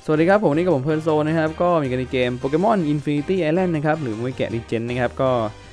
สวัสดีครับผมนี่กับผมเพลินโซนะครับก็มีกันในเกม Pokemon Infinity Island นะครับหรือมวยแกะ Legend นะครับก็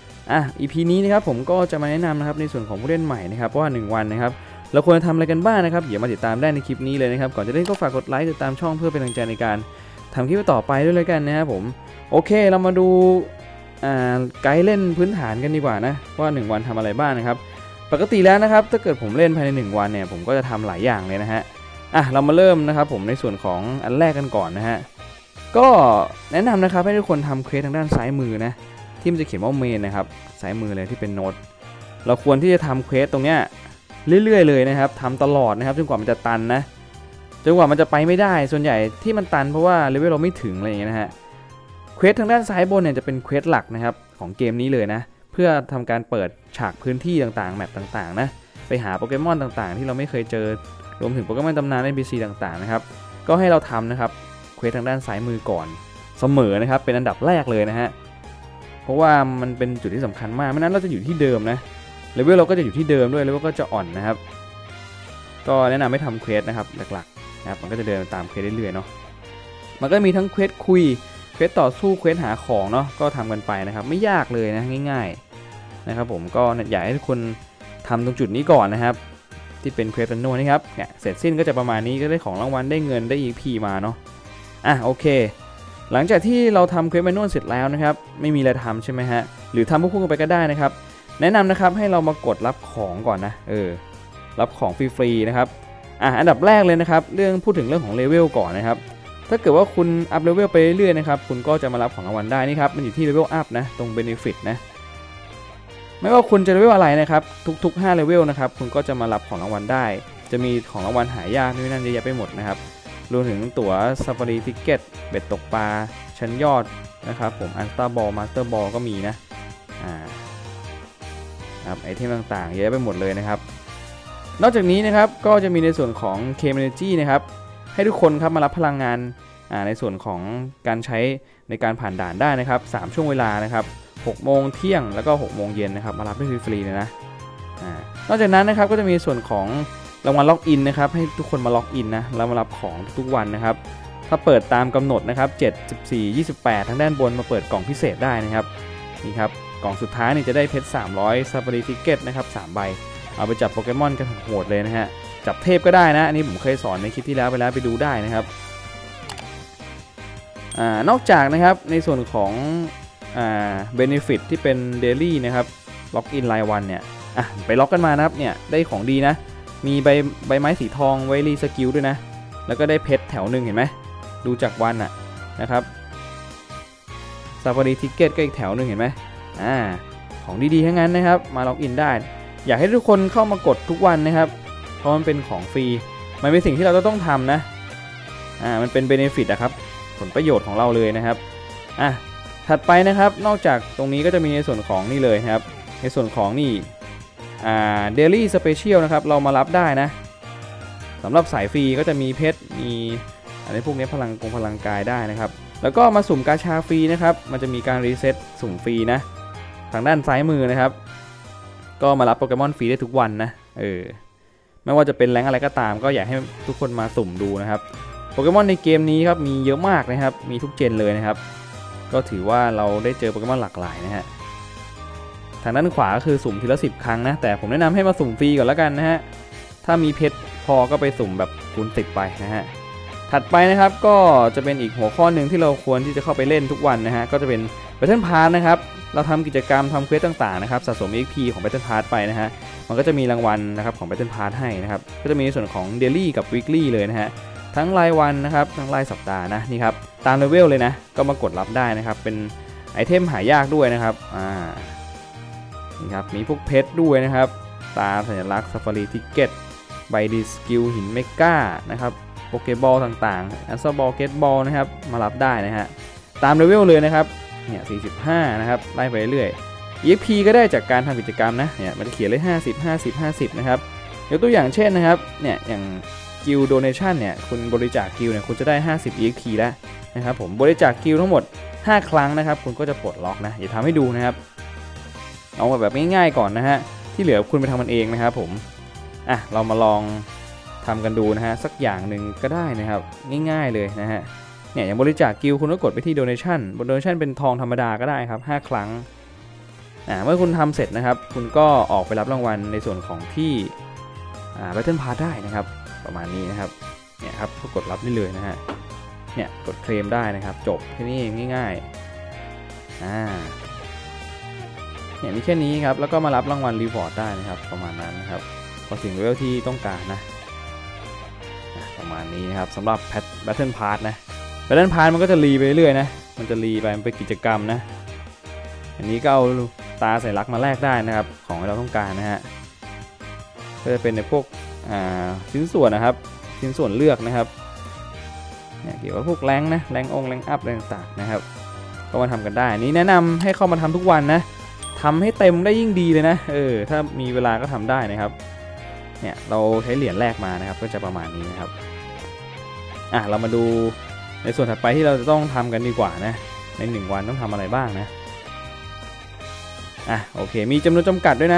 EP นี้นะครับผมก็จะมาแนะนำนะครับในส่วนของผู้เล่นใหม่นะครับว่า1วันนะครับเราควรทำอะไรกันบ้างนะครับอย่ามาติดตามได้ในคลิปนี้เลยนะครับก่อนจะเล่นก็ฝากกดไลค์ติดตามช่องเพื่อเป็นกำลังใจในการทำคลิปต่อไปด้วยเลยกันนะครับผมโอเคเรามาดูไกด์เล่นพื้นฐานกันดีกว่านะว่า1วันทำอะไรบ้างนะครับปกติแล้วนะครับถ้าเกิดผมเล่นภายใน1วันเนี่ยผมก็จะทำหลายอย่างเลยนะฮะเรามาเริ่มนะครับผมในส่วนของอันแรกกันก่อนนะฮะก็แนะนำนะครับให้ทุกคนทำเควสทางด้านซ้ายมือนะที่มันจะเขียนว่าเมนนะครับซ้ายมือเลยที่เป็นโน้ตเราควรที่จะทำเควสตรงเนี้ยเรื่อยๆเลยนะครับทำตลอดนะครับจนกว่ามันจะตันนะจนกว่ามันจะไปไม่ได้ส่วนใหญ่ที่มันตันเพราะว่าเลเวลเราไม่ถึงอะไรอย่างเงี้ยนะฮะเควสทางด้านซ้ายบนเนี่ยจะเป็นเควสหลักนะครับของเกมนี้เลยนะเพื่อทำการเปิดฉากพื้นที่ต่างๆแมปต่างๆนะไปหาโปเกมอนต่างๆที่เราไม่เคยเจอรวมถึงโปเกมอนตำนาน NPC ต่างๆนะครับก็ให้เราทำนะครับเควสทางด้านซ้ายมือก่อนเสมอนะครับเป็นอันดับแรกเลยนะฮะเพราะว่ามันเป็นจุดที่สำคัญมากไม่นั้นเราจะอยู่ที่เดิมนะเลเวลเราก็จะอยู่ที่เดิมด้วยเลเวลก็จะอ่อนนะครับก็แนะนำให้ทำเควสนะครับหลักๆนะครับมันก็จะเดินตามเควสเรื่อยๆเนาะมันก็มีทั้งเควสคุยเควสต่อสู้เควสหาของเนาะก็ทำกันไปนะครับไม่ยากเลยนะง่ายๆนะครับผมก็อยากให้ทุกคนทำตรงจุดนี้ก่อนนะครับที่เป็นเควสเป็นโน่นี่ครับเนี่ยเสร็จสิ้นก็จะประมาณนี้ก็ได้ของรางวัลได้เงินได้ EP มาเนาะโอเคหลังจากที่เราทำเควสแมนนวลเสร็จแล้วนะครับไม่มีอะไรทำใช่ไหมฮะหรือทำควบคู่กันไปก็ได้นะครับแนะนำนะครับให้เรามากดรับของก่อนนะรับของฟรีๆนะครับอันดับแรกเลยนะครับพูดถึงเรื่องของเลเวลก่อนนะครับถ้าเกิดว่าคุณอัพเลเวลไปเรื่อยๆนะครับคุณก็จะมารับของรางวัลได้นี่ครับมันอยู่ที่เลเวลอัพนะตรง Benefit นะไม่ว่าคุณจะเลเวลอะไรนะครับทุกๆ5เลเวลนะครับคุณก็จะมารับของรางวัลได้จะมีของรางวัลหายากนี่นั่นเยอะแยะไปหมดนะครับรวมถึงตั๋ว Safari Ticket เบ็ดตกปลาชั้นยอดนะครับผม Ultra Ball Master Ball ก็มีนะครับไอเทมต่างๆเยอะไปหมดเลยนะครับนอกจากนี้นะครับก็จะมีในส่วนของ K-Energy นะครับให้ทุกคนครับมารับพลังงานในส่วนของการใช้ในการผ่านด่านได้นะครับ3ช่วงเวลานะครับ6 โมงเที่ยงแล้วก็6 โมงเย็นนะครับมารับได้ฟรีๆเลยนะนอกจากนั้นนะครับก็จะมีส่วนของรางวัลล็อกอินนะครับให้ทุกคนมาล็อกอินนะแล้วมารับของทุกวันนะครับถ้าเปิดตามกำหนดนะครับ7 14 28ทั้งด้านบนมาเปิดกล่องพิเศษได้นะครับนี่ครับกล่องสุดท้ายนี่จะได้เพชร300 Safari Ticket นะครับ3 ใบเอาไปจับโปเกมอนกันโหดเลยนะฮะจับเทพก็ได้นะอันนี้ผมเคยสอนในคลิปที่แล้วไปดูได้นะครับนอกจากนะครับในส่วนของbenefit ที่เป็น daily นะครับล็อกอินรายวันเนี่ยไปล็อกกันมานะครับเนี่ยได้ของดีนะมีใบไม้สีทองไว้รีสกิลด้วยนะแล้วก็ได้เพชรแถวหนึ่งเห็นไหมดูจากวันนะครับ Safari Ticket ก็อีกแถวหนึ่งเห็นไหมของดีๆทั้งนั้นนะครับมาล็อกอินได้อยากให้ทุกคนเข้ามากดทุกวันนะครับเพราะมันเป็นของฟรีมันเป็นสิ่งที่เราต้องทำนะมันเป็น benefit นะครับผลประโยชน์ของเราเลยนะครับถัดไปนะครับนอกจากตรงนี้ก็จะมีในส่วนของนี่เลยนะครับในส่วนของนี่daily special นะครับเรามารับได้นะสำหรับสายฟรีก็จะมีเพชรมีอะไรพวกนี้พลังกายได้นะครับแล้วก็มาสุ่มกาชาฟรีนะครับมันจะมีการรีเซ็ตสุ่มฟรีนะทางด้านซ้ายมือนะครับก็มารับโปเกมอนฟรีได้ทุกวันนะไม่ว่าจะเป็นแรงอะไรก็ตามก็อยากให้ทุกคนมาสุ่มดูนะครับโปเกมอนในเกมนี้ครับมีเยอะมากนะครับมีทุกเจนเลยนะครับก็ถือว่าเราได้เจอโปเกมอนหลากหลายนะฮะทางด้านขวาก็คือสุ่มทีละ10 ครั้งนะแต่ผมแนะนำให้มาสุ่มฟรีก่อนแล้วกันนะฮะถ้ามีเพชรพอก็ไปสุ่มแบบคูณ10ไปนะฮะถัดไปนะครับก็จะเป็นอีกหัวข้อหนึ่งที่เราควรที่จะเข้าไปเล่นทุกวันนะฮะก็จะเป็น Battle Pass นะครับเราทำกิจกรรมทำเควสต่างๆนะครับสะสม XP ของ Battle Pass ไปนะฮะมันก็จะมีรางวัลนะครับของ Battle Pass ให้นะครับก็จะมีในส่วนของ Daily กับ Weekly เลยนะฮะทั้งรายวันนะครับทั้งรายสัปดาห์นะนี่ครับตามเลเวลเลยนะก็มากดรับได้นะครับเป็นไอเทมหายากด้วยนะครับนี่ครับมีพวกเพชรด้วยนะครับตาสัญลักษณ์ Safari Ticket ใบดีสกิลหินเมกานะครับโปเกบอลต่างๆอัลซาบอลเกตบอลนะครับมารับได้นะฮะตามเลเวลเลยนะครับเนี่ย45นะครับไล่ไปเรื่อย EP ก็ได้จากการทำกิจกรรมนะเนี่ยมันจะเขียนเลย50นะครับยกตัวอย่างเช่นนะครับเนี่ยอย่างกิลโดเนชั่นเนี่ยคุณบริจาคกิลเนี่ยคุณจะได้50 EXP แล้วนะครับผมบริจาคกิลทั้งหมด5 ครั้งนะครับคุณก็จะปลดล็อกนะอย่าทำให้ดูนะครับเอาแบบง่ายๆก่อนนะฮะที่เหลือคุณไปทำมันเองนะครับผมเรามาลองทำกันดูนะฮะสักอย่างหนึ่งก็ได้นะครับง่ายๆเลยนะฮะเนี่ยอย่างบริจาคกิลคุณก็กดไปที่ donation บน donation เป็นทองธรรมดาก็ได้ครับ5 ครั้งเมื่อคุณทำเสร็จนะครับคุณก็ออกไปรับรางวัลในส่วนของที่Battle Pass ได้นะครับประมาณนี้นะครับเนี่ยครับก็กดรับได้เลยนะฮะเนี่ยกดเคลมได้นะครับจบแค่นี้เองง่ายๆเนี่ยมีแค่นี้ครับแล้วก็มารับรางวัลรีวอร์ดได้นะครับประมาณนั้นนะครับพอถึงเลเวลที่ต้องการนะประมาณนี้นะครับสำหรับBattle Pass นะ Battle Pass มันก็จะรีไปเรื่อยนะมันจะรีไปมันเป็นกิจกรรมนะอันนี้ก็เอาตาสัญลักษณ์มาแลกได้นะครับของที่เราต้องการนะฮะก็จะเป็นในพวกชิ้นส่วนนะครับชิ้นส่วนเลือกนะครับเนี่ยเกี่ยวกับพวกแรงนะแรงอัพแรงต่างนะครับก็มาทำกันได้นี้แนะนำให้เข้ามาทำทุกวันนะทำให้เต็มได้ยิ่งดีเลยนะถ้ามีเวลาก็ทำได้นะครับเนี่ยเราใช้เหรียญแรกมานะครับก็จะประมาณนี้นะครับเรามาดูในส่วนถัดไปที่เราจะต้องทำกันดีกว่านะใน1 วันต้องทำอะไรบ้างนะโอเคมีจำนวนจำกัดด้วยนะ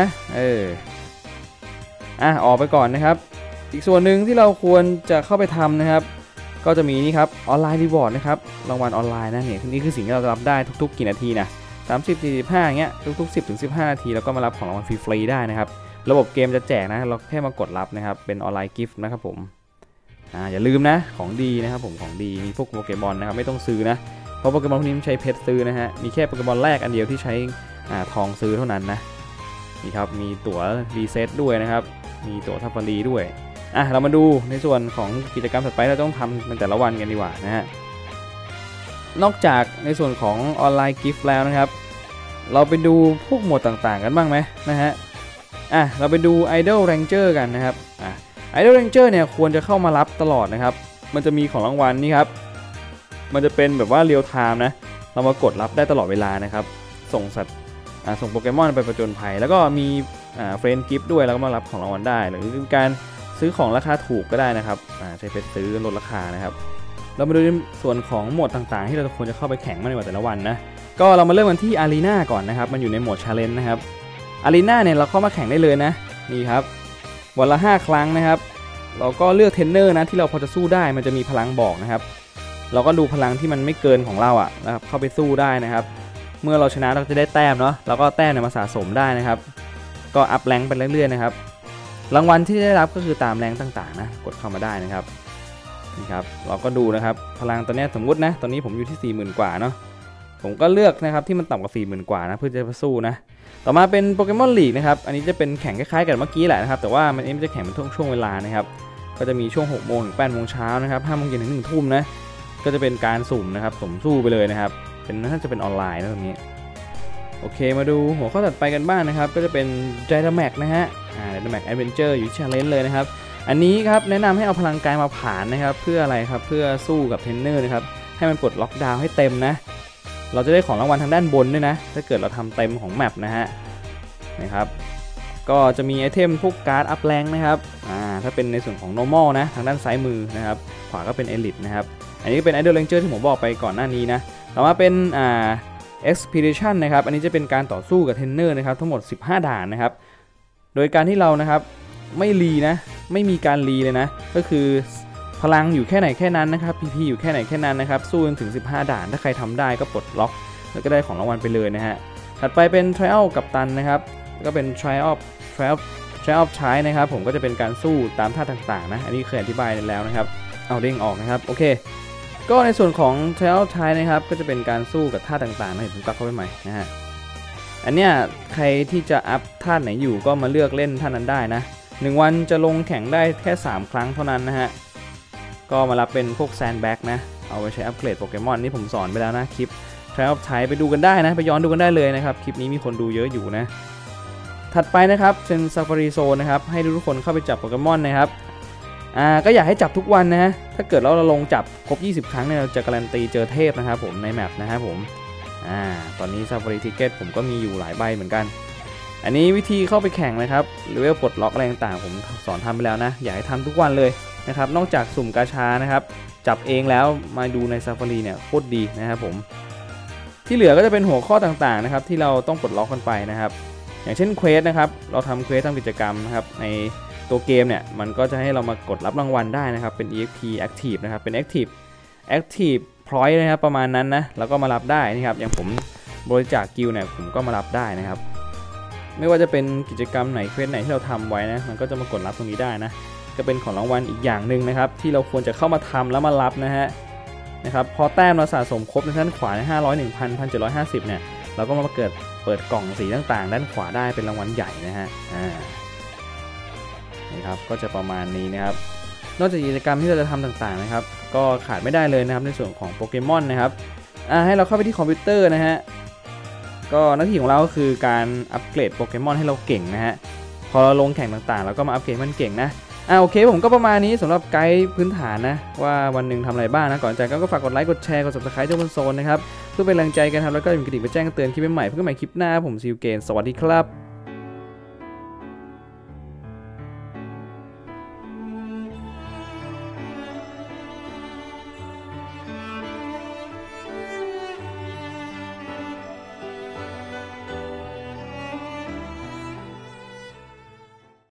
ออกไปก่อนนะครับอีกส่วนหนึ่งที่เราควรจะเข้าไปทำนะครับก็จะมีนี่ครับออนไลน์รีวอร์ดนะครับรางวัลออนไลน์นะเนี่ยนี่คือสิ่งที่เราจะรับได้ทุกๆกี่นาทีนะ30-45เงี้ยทุกๆ10-15 นาทีแล้วก็มารับของรางวัลฟรีๆได้นะครับระบบเกมจะแจกนะเราแค่มากดรับนะครับเป็นออนไลน์กิฟต์นะครับผมอย่าลืมนะของดีนะครับผมของดีมีพวกโปเกมอนนะครับไม่ต้องซื้อนะเพราะโปเกมอนพวกนี้ใช้เพชรซื้อนะฮะมีแค่โปเกมอนแรกอันเดียวที่ใช้ทองซื้อเท่านั้นนะนี่ครับมีตั๋วรีเซ็ตด้วยนะครับมีตั๋วทัฟฟารีด้วยเรามาดูในส่วนของกิจกรรมถัดไปเราต้องทำในแต่ละวันกันดีกว่านะฮะนอกจากในส่วนของออนไลน์กิฟต์แล้วนะครับเราไปดูพวกโหมดต่างๆกันบ้างไหมนะฮะเราไปดู Idol Ranger กันนะครับIdol Ranger เนี่ยควรจะเข้ามารับตลอดนะครับมันจะมีของรางวัลนี่ครับมันจะเป็นแบบว่าเรียลไทม์นะเรามากดรับได้ตลอดเวลานะครับส่งสัตว์ส่งโปเกมอนไปผจญภัยแล้วก็มีเฟรนด์กิฟต์ด้วยแล้วก็มารับของรางวัลได้หรือการซื้อของราคาถูกก็ได้นะครับใช้เพชรซื้อลดราคานะครับเรามาดูในส่วนของโหมดต่างๆที่เราควรจะเข้าไปแข่งในแต่ละวันนะก็เรามาเริ่มกันที่อารีนาก่อนนะครับมันอยู่ในโหมดชาเลนจ์นะครับอารีนาเนี่ยเราเข้ามาแข่งได้เลยนะนี่ครับวันละ5 ครั้งนะครับเราก็เลือกเทรนเนอร์นะที่เราพอจะสู้ได้มันจะมีพลังบอกนะครับเราก็ดูพลังที่มันไม่เกินของเรานะครับเข้าไปสู้ได้นะครับเมื่อเราชนะเราจะได้แต้มเนาะเราก็แต้มมาสะสมได้นะครับก็อัพแรงไปเรื่อยๆนะครับรางวัลที่ได้รับก็คือตามแรงต่างๆนะกดเข้ามาได้นะครับนี่ครับเราก็ดูนะครับพลังตัวนี้สมมุตินะตอนนี้ผมอยู่ที่ 40,000 กว่าเนาะผมก็เลือกนะครับที่มันต่ำกว่า 40,000 กว่านะเพื่อจะสู้นะต่อมาเป็นโปเกมอนลีกนะครับอันนี้จะเป็นแข่งคล้ายๆกับเมื่อกี้แหละนะครับแต่ว่ามันจะแข่งเป็นช่วงเวลานะครับก็จะมีช่วง 6 โมงถึง 8 โมงเช้านะครับ 5 โมงเย็นถึง 1 ทุ่มนะก็จะเป็นการสุ่มนะครับสุ่มสู้ไปเลยนะครับเป็นน่าจะเป็นออนไลน์นะตรงนี้โอเคมาดูหัวข้อถัดไปกันบ้างนะครับก็จะเป็น Dynamax นะฮะDynamax Adventure อยู่ Challenge เลยนะครับอันนี้ครับแนะนำให้เอาพลังกายมาผ่านนะครับเพื่ออะไรครับเพื่อสู้กับเทรนเนอร์นะครับให้มันปลดล็อกดาวน์ให้เต็มนะเราจะได้ของรางวัลทางด้านบนด้วยนะถ้าเกิดเราทำเต็มของแมปนะฮะนะครับก็จะมีไอเทมพวกการ์ดอัพแรงนะครับถ้าเป็นในส่วนของ normal นะทางด้านซ้ายมือนะครับขวาก็เป็น elite นะครับอันนี้เป็น Idol Ranger ที่ผมบอกไปก่อนหน้านี้นะต่อมาเป็นExpedition นะครับอันนี้จะเป็นการต่อสู้กับเทรนเนอร์นะครับทั้งหมด15 ด่านนะครับโดยการที่เรานะครับไม่รีนะไม่มีการรีเลยนะก็คือพลังอยู่แค่ไหนแค่นั้นนะครับ PP อยู่แค่ไหนแค่นั้นนะครับสู้จนถึง15 ด่านถ้าใครทำได้ก็ปลดล็อกแล้วก็ได้ของรางวัลไปเลยนะฮะถัดไปเป็น Trial กัปตันนะครับก็เป็น Trial ใช้นะครับผมก็จะเป็นการสู้ตามท่าต่างๆนะอันนี้เคยอธิบายแล้วนะครับเอาเด้งออกนะครับโอเคก็ในส่วนของ Trial ใช้นะครับก็จะเป็นการสู้กับท่าต่างๆนะเห็นผมกลับเข้าไปใหม่นะฮะอันเนี้ยใครที่จะอัพท่าไหนอยู่ก็มาเลือกเล่นท่านั้นได้นะ1 วันจะลงแข่งได้แค่3 ครั้งเท่านั้นนะฮะก็มารับเป็นพวกแซนด์แบ็กนะเอาไปใช้อัปเกรดโปเกมอนนี่ผมสอนไปแล้วนะคลิป Trial ใช้ไปดูกันได้นะไปย้อนดูกันได้เลยนะครับคลิปนี้มีคนดูเยอะอยู่นะถัดไปนะครับเป็น Safari Zone นะครับให้ทุกคนเข้าไปจับโปเกมอนนะครับก็อยากให้จับทุกวันนะถ้าเกิดเราลงจับครบ20 ครั้งเนี่ยเราจะการันตีเจอเทพนะครับผมในแมปนะครับผมตอนนี้ Safari Ticket ผมก็มีอยู่หลายใบเหมือนกันอันนี้วิธีเข้าไปแข่งนะครับเลเวลปลดล็อกอะไรต่างๆผมสอนทำไปแล้วนะอยากให้ทำทุกวันเลยนะครับนอกจากสุ่มกาชานะครับจับเองแล้วมาดูใน Safari เนี่ยโคตรดีนะครับผมที่เหลือก็จะเป็นหัวข้อต่างๆนะครับที่เราต้องปลดล็อกกันไปนะครับอย่างเช่นเควสนะครับเราทำเควสทำกิจกรรมนะครับในตัวเกมเนี่ยมันก็จะให้เรามากดรับรางวัลได้นะครับเป็น EXP Active นะครับเป็น Active พอยต์นะครับประมาณนั้นนะแล้วก็มารับได้นะครับอย่างผมบริจาคกิลเนี่ยผมก็มารับได้นะครับไม่ว่าจะเป็นกิจกรรมไหนเควสไหนที่เราทำไว้นะมันก็จะมากดรับตรงนี้ได้นะก็เป็นของรางวัลอีกอย่างหนึ่งนะครับที่เราควรจะเข้ามาทำแล้วมารับนะครับพอแต้มเราสะสมครบในด้านขวาใน500 1,000 1,750เนี่ยเราก็มาเปิดกล่องสีต่างๆด้านขวาได้เป็นรางวัลใหญ่นะฮะนี่ครับก็จะประมาณนี้นะครับนอกจากกิจกรรมที่เราจะทำต่างๆนะครับก็ขาดไม่ได้เลยนะครับในส่วนของโปเกมอนนะครับให้เราเข้าไปที่คอมพิวเตอร์นะฮะก็หน้าที่ของเราก็คือการอัปเกรดโปเกมอนให้เราเก่งนะฮะพอเราลงแข่งต่างๆเราก็มาอัปเกรดมันเก่งนะโอเคผมก็ประมาณนี้สำหรับไกด์พื้นฐานนะว่าวันหนึ่งทำอะไรบ้างนะก่อนจากก็ฝากกดไลค์กดแชร์กด subscribe เจ้าบนโซนนะครับเพื่อเป็นแรงใจกันครับแล้วก็อย่าลืมกดกระดิ่งไปแจ้งเตือนคลิปใหม่เพื่อใหม่คลิปหน้าผมซิลเกนสวัสดีครับ